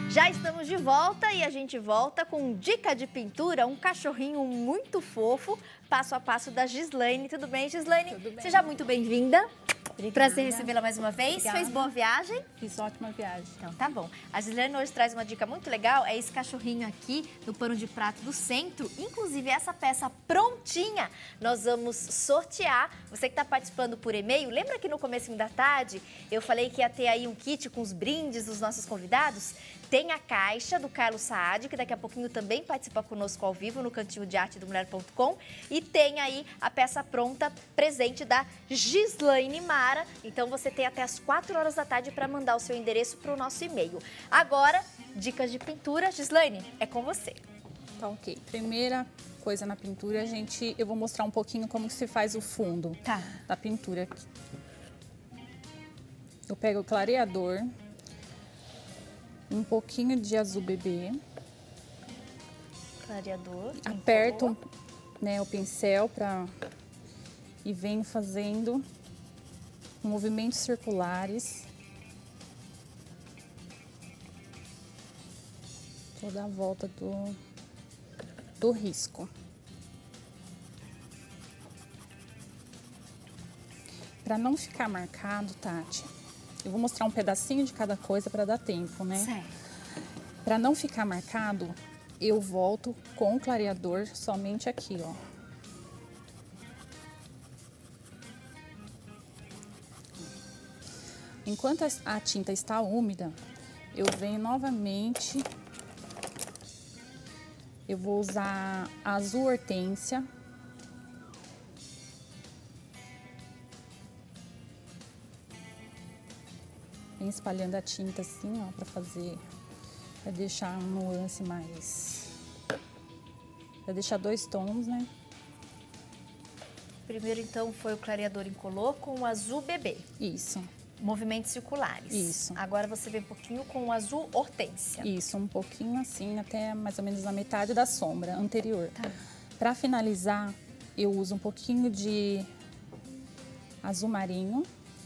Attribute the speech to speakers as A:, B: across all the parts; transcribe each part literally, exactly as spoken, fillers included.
A: Já estamos de volta e a gente volta com dica de pintura, um cachorrinho muito fofo, passo a passo da Gislaine. Tudo bem, Gislaine?
B: Tudo bem.
A: Seja muito bem-vinda.
B: Obrigada.
A: Prazer recebê-la mais uma vez.
B: Obrigada.
A: Fez boa viagem?
B: Fiz ótima viagem.
A: Então tá bom. A Gislaine hoje traz uma dica muito legal, é esse cachorrinho aqui no pano de prato do centro. Inclusive essa peça prontinha nós vamos sortear. Você que está participando por e-mail, lembra que no comecinho da tarde eu falei que ia ter aí um kit com os brindes dos nossos convidados? Tem a caixa do Carlos Saad, que daqui a pouquinho também participa conosco ao vivo no cantinho de arte do mulher ponto com. E tem aí a peça pronta, presente da Gislaine Mara. Então você tem até as quatro horas da tarde para mandar o seu endereço para o nosso e-mail. Agora, dicas de pintura. Gislaine, é com você.
B: Tá ok. Primeira coisa na pintura, a gente, eu vou mostrar um pouquinho como se faz o fundo
A: Tá.
B: da pintura aqui. Eu pego o clareador, um pouquinho de azul bebê,
A: Clareador.
B: aperto, né, o pincel para e venho fazendo movimentos circulares toda a volta do, do risco. Para não ficar marcado, Tati, eu vou mostrar um pedacinho de cada coisa para dar tempo, né?
A: Certo.
B: Para não ficar marcado, eu volto com o clareador somente aqui, ó. Enquanto a tinta está úmida, eu venho novamente, eu vou usar azul hortênsia. Vem espalhando a tinta assim, ó, para fazer, para deixar um nuance mais, para deixar dois tons, né?
A: Primeiro, então, foi o clareador incolor com o azul bebê.
B: Isso.
A: Movimentos circulares.
B: Isso.
A: Agora você vem um pouquinho com o azul hortênsia.
B: Isso, um pouquinho assim, até mais ou menos na metade da sombra anterior.
A: Tá.
B: Para finalizar, eu uso um pouquinho de azul marinho.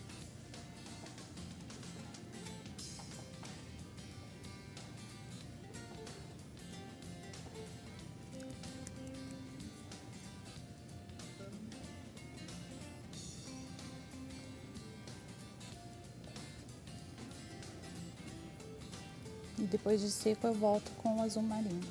B: E depois de seco eu volto com o azul marinho.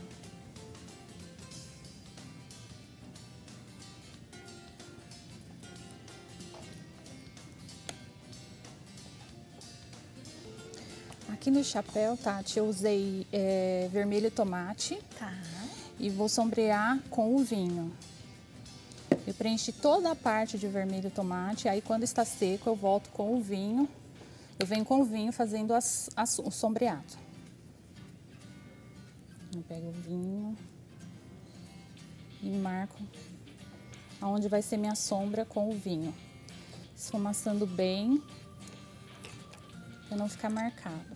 B: Aqui no chapéu, Tati, eu usei é, vermelho tomate.
A: Tá.
B: E vou sombrear com o vinho. Eu preenchi toda a parte de vermelho tomate, aí quando está seco eu volto com o vinho. Eu venho com o vinho fazendo as, as, o sombreado. Eu pego o vinho e marco aonde vai ser minha sombra com o vinho. Esfumaçando bem, para não ficar marcado.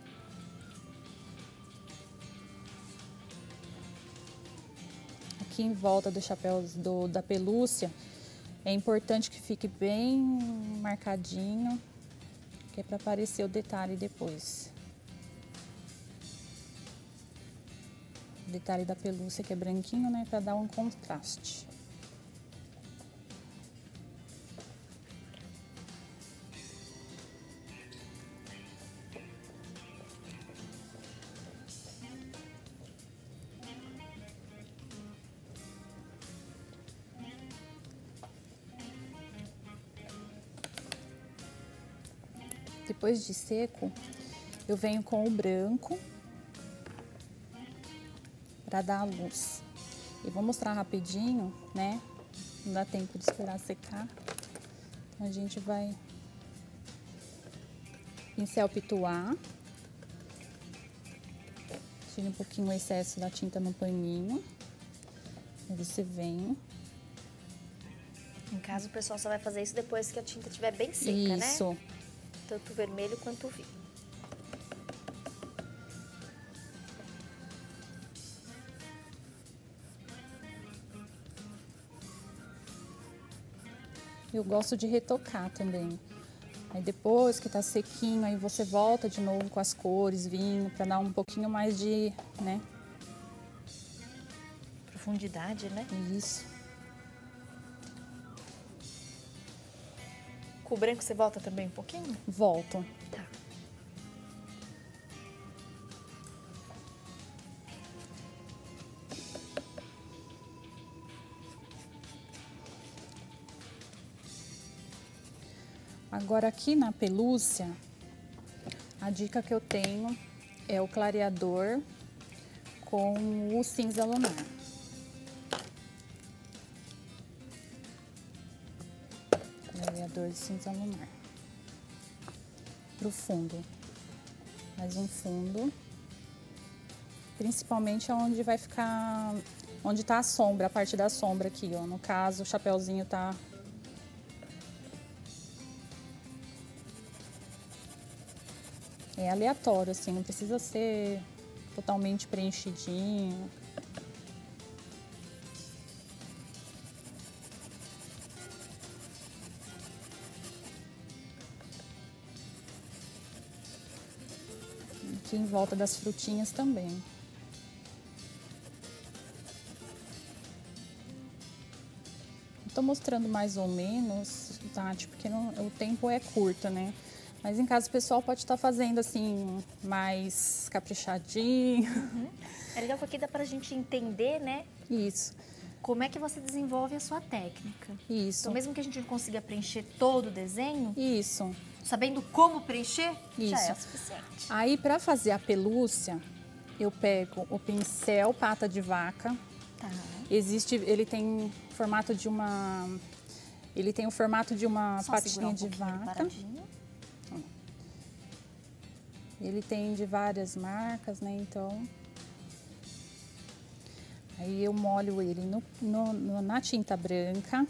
B: Aqui em volta do chapéu do, da pelúcia, é importante que fique bem marcadinho, que é para aparecer o detalhe depois. O detalhe da pelúcia que é branquinho, né, para dar um contraste. Depois de seco, eu venho com o branco para dar a luz. Eu vou mostrar rapidinho, né? Não dá tempo de esperar secar. Então a gente vai pincel pituar. Tira um pouquinho o excesso da tinta no paninho. Aí você vem.
A: Em casa o pessoal só vai fazer isso depois que a tinta estiver bem seca, né?
B: Isso.
A: Tanto o vermelho quanto o vinho.
B: Eu gosto de retocar também. Aí depois que tá sequinho, aí você volta de novo com as cores, vinho, para dar um pouquinho mais de, né?
A: Profundidade, né?
B: Isso.
A: Com o branco você volta também um pouquinho?
B: Volto.
A: Tá.
B: Agora aqui na pelúcia, a dica que eu tenho é o clareador com o cinza lunar. Clareador de cinza lunar. Pro fundo. Mais um fundo. Principalmente onde vai ficar, onde tá a sombra, a parte da sombra aqui, ó. No caso, o chapeuzinho tá... É aleatório, assim, não precisa ser totalmente preenchidinho. Aqui em volta das frutinhas também. Estou mostrando mais ou menos, Tati, porque não, o tempo é curto, né? Mas em casa o pessoal pode estar fazendo assim, mais caprichadinho.
A: Uhum. É legal que aqui dá pra gente entender, né?
B: Isso.
A: Como é que você desenvolve a sua técnica.
B: Isso.
A: Então, mesmo que a gente não consiga preencher todo o desenho,
B: Isso.
A: sabendo como preencher,
B: Isso.
A: já é o suficiente.
B: Aí, para fazer a pelúcia, eu pego o pincel pata de vaca.
A: Tá.
B: Existe, ele tem formato de uma, ele tem o formato de uma
A: Só
B: patinha
A: um
B: de vaca.
A: paradinho.
B: Ele tem de várias marcas, né? Então, aí eu molho ele no, no, no, na tinta branca,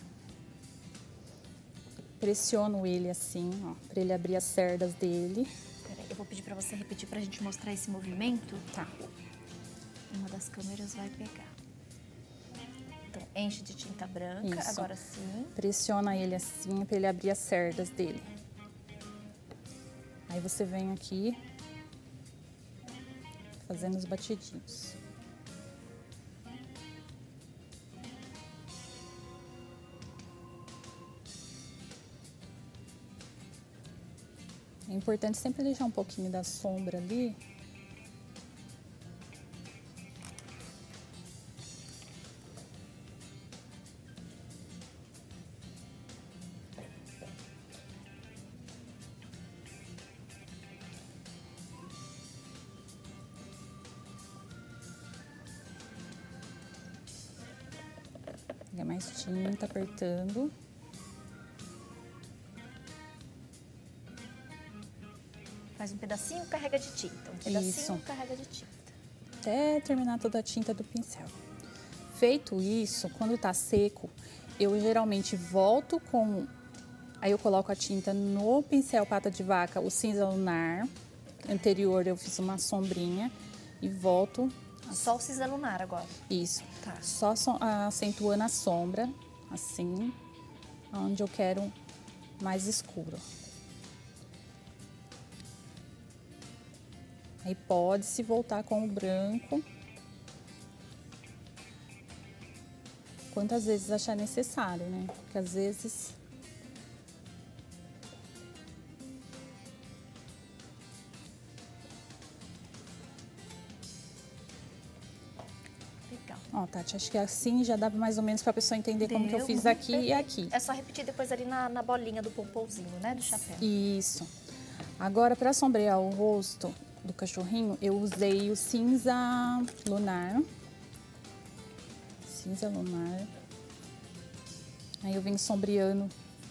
B: pressiono ele assim, ó, para ele abrir as cerdas dele.
A: Peraí, eu vou pedir para você repetir para a gente mostrar esse movimento.
B: Tá.
A: Uma das câmeras vai pegar. Então, enche de tinta branca,
B: Isso.
A: agora sim.
B: Pressiona ele assim para ele abrir as cerdas dele. Aí você vem aqui fazendo os batidinhos. É importante sempre deixar um pouquinho da sombra ali. Pega mais tinta, apertando.
A: Faz um pedacinho, carrega de tinta. Um pedacinho,
B: Isso.
A: carrega de tinta.
B: Até terminar toda a tinta do pincel. Feito isso, quando tá seco, eu geralmente volto com... Aí eu coloco a tinta no pincel pata de vaca, o cinza lunar. Anterior eu fiz uma sombrinha e volto...
A: Só o cinza lunar agora.
B: Isso.
A: Tá.
B: Só so- acentuando a sombra, assim, onde eu quero mais escuro. Aí pode-se voltar com o branco quantas vezes achar necessário, né? Porque às vezes...
A: Legal.
B: Ó, Tati, acho que assim já dá mais ou menos para a pessoa entender como que eu
A: Deu,
B: fiz
A: muito
B: aqui e
A: perfeito.
B: aqui.
A: É só repetir depois ali na, na bolinha do pompomzinho, né? Do chapéu.
B: Isso. Agora, para sombrear o rosto do cachorrinho, eu usei o cinza lunar. Cinza lunar. Aí eu venho sombreando.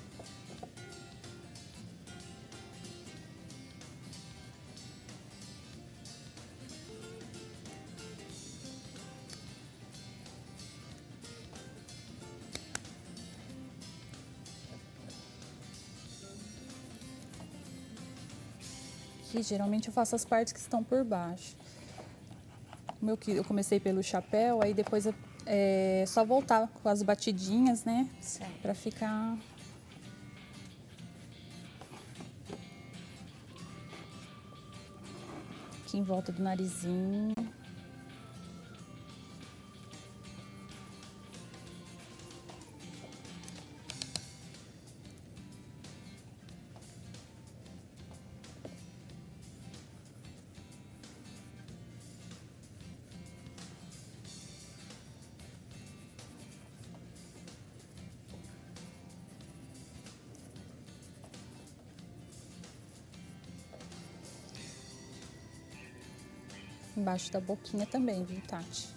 B: Aqui, geralmente eu faço as partes que estão por baixo. Como eu, que- eu comecei pelo chapéu, aí depois é, é só voltar com as batidinhas, né?
A: Certo.
B: Pra ficar... em volta do narizinho. Embaixo da boquinha também, viu, Tati?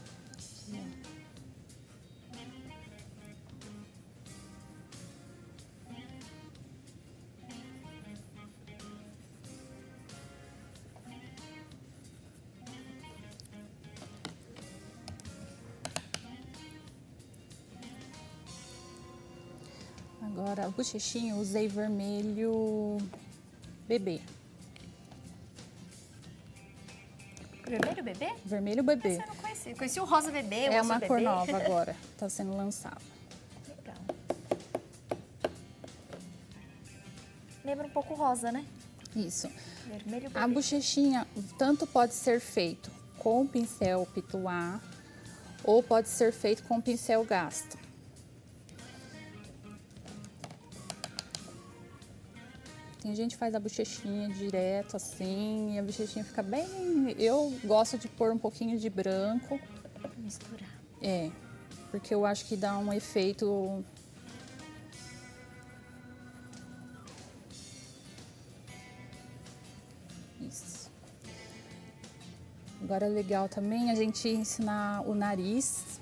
B: Agora, o bochechinho, eu usei vermelho bebê.
A: Vermelho bebê?
B: Vermelho bebê.
A: Esse eu não conheci. Eu conheci o rosa bebê, o
B: É
A: azul
B: uma
A: bebê.
B: cor nova agora, tá sendo lançada.
A: Legal. Lembra um pouco rosa, né?
B: Isso.
A: Vermelho bebê.
B: A bochechinha tanto pode ser feito com o pincel pituá ou pode ser feito com o pincel gasto. Tem gente que faz a bochechinha direto assim, e a bochechinha fica bem... Eu gosto de pôr um pouquinho de branco.
A: Misturar.
B: É, porque eu acho que dá um efeito... Isso. Agora é legal também a gente ensinar o nariz.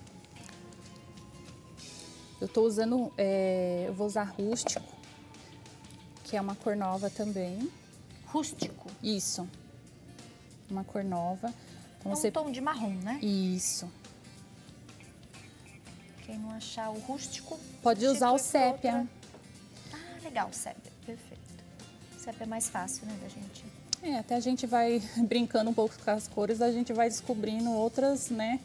B: Eu tô usando, é, eu vou usar rústico, que é uma cor nova também.
A: Rústico?
B: Isso. Uma cor nova. Então,
A: É um
B: você...
A: tom de marrom, né?
B: Isso.
A: Quem não achar o rústico...
B: Pode usar o
A: substitui por
B: sépia.
A: outra. Ah, legal, sépia. Perfeito. O sépia é mais fácil, né, da gente...
B: É, até a gente vai brincando um pouco com as cores, a gente vai descobrindo outras, né?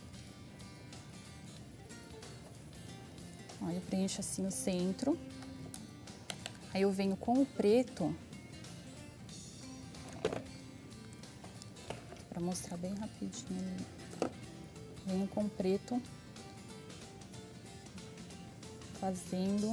B: Ó, eu preencho assim o centro. Aí eu venho com o preto. Pra mostrar bem rapidinho. Venho com o preto. Fazendo.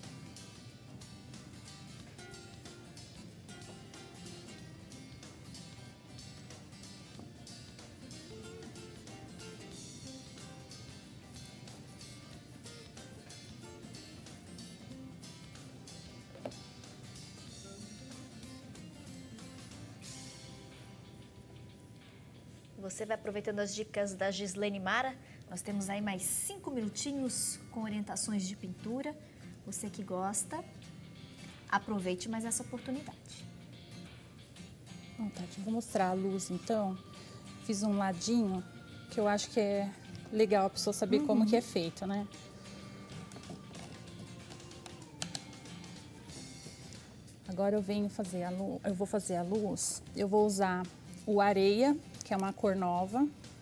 A: Você vai aproveitando as dicas da Gislene Mara. Nós temos aí mais cinco minutinhos com orientações de pintura. Você que gosta, aproveite mais essa oportunidade.
B: Bom, Tati, vou mostrar a luz então. Fiz um ladinho, que eu acho que é legal a pessoa saber uhum. como que é feito, né? Agora eu venho fazer a luz, eu vou fazer a luz. Eu vou usar o areia, que é uma cor nova.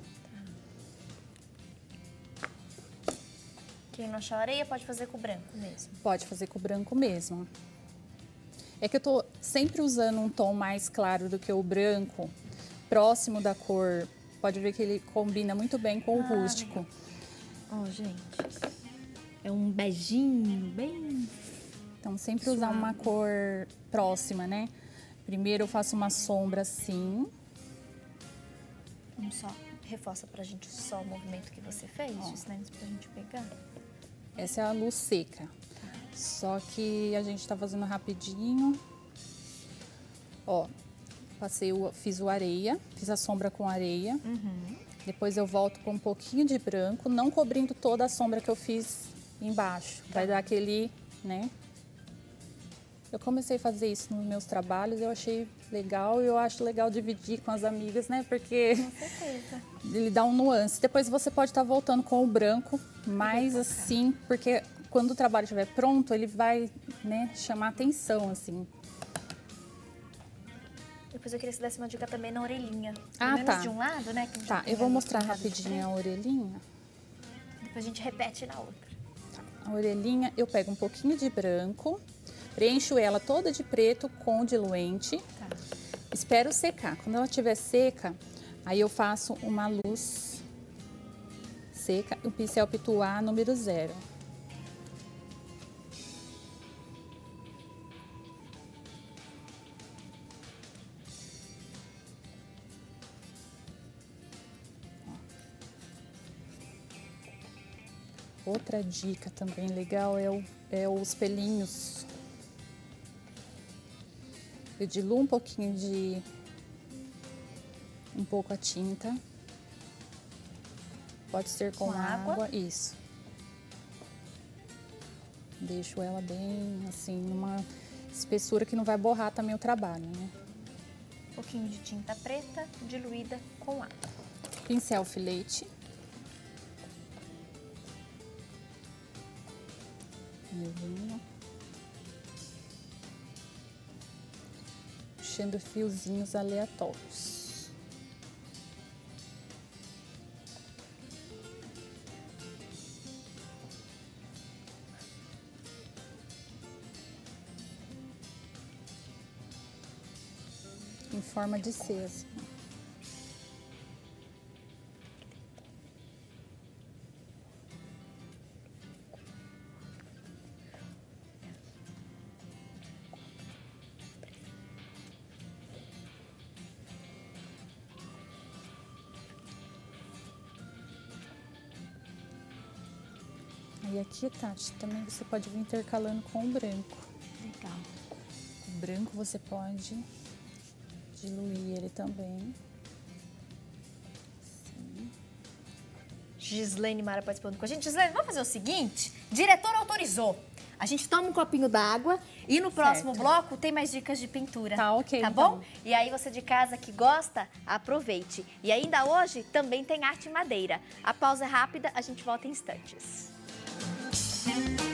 A: Quem não achar areia pode fazer com branco mesmo.
B: Pode fazer com branco mesmo. É que eu tô sempre usando um tom mais claro do que o branco, próximo da cor. Pode ver que ele combina muito bem com o ah, rústico.
A: Ó, oh, gente, é um beijinho bem...
B: Então, sempre usar uma cor próxima, né? Primeiro eu faço uma sombra assim.
A: Vamos só, reforça pra gente só o movimento que você fez, né? Pra gente pegar.
B: Essa é a luz seca. Tá. Só que a gente tá fazendo rapidinho. Ó, passei o, fiz o areia, fiz a sombra com areia.
A: Uhum.
B: Depois eu volto com um pouquinho de branco, não cobrindo toda a sombra que eu fiz embaixo. Tá. Vai dar aquele, né? Eu comecei a fazer isso nos meus trabalhos, eu achei legal e eu acho legal dividir com as amigas, né? Porque
A: com certeza.
B: Ele dá um nuance. Depois você pode estar voltando com o branco, mas assim, porque quando o trabalho estiver pronto, ele vai, né, chamar atenção, assim.
A: Depois eu queria que você desse uma dica também na orelhinha. Pelo
B: ah,
A: menos
B: tá.
A: de um lado, né? Que
B: tá, eu vou mostrar rapidinho a orelhinha.
A: Depois a gente repete na outra.
B: Tá. A orelhinha, eu pego um pouquinho de branco. Preencho ela toda de preto com diluente.
A: Tá.
B: Espero secar. Quando ela estiver seca, aí eu faço uma luz seca, o pincel Pituá número zero. Outra dica também legal é, o, é os pelinhos. Eu diluo um pouquinho de... um pouco a tinta. Pode ser com, com água. água. Isso. Deixo ela bem, assim, numa espessura que não vai borrar também o trabalho, né?
A: Um pouquinho de tinta preta diluída com água.
B: Pincel filete. Puxando fiozinhos aleatórios. Em forma de C, assim. E aqui, Tati, também você pode vir intercalando com o branco.
A: Legal.
B: O branco você pode diluir ele também. Assim.
A: Gislene Mara participando com a gente. Gislene, vamos fazer o seguinte? Diretor autorizou. A gente toma um copinho d'água e no próximo certo. bloco tem mais dicas de pintura.
B: Tá, ok.
A: Tá
B: então.
A: bom? E aí você de casa que gosta, aproveite. E ainda hoje também tem arte em madeira. A pausa é rápida, a gente volta em instantes. Música